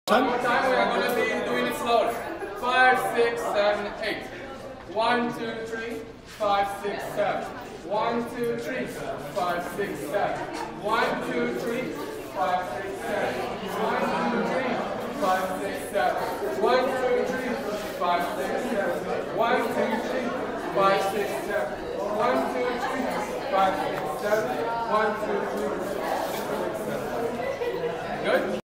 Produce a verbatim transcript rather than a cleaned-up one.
One more time, we are going to be doing it slowly. Five, six, seven, eight. One, two, three, five, six, seven. One, two, three, five, six, seven. One, two, three, five, six, seven. One, two, three, five, six, seven. One, two, three, five, six, seven. One, two, three, five, six, seven. One, two, three, five, six, seven. One, two, three, five, six, seven. Good?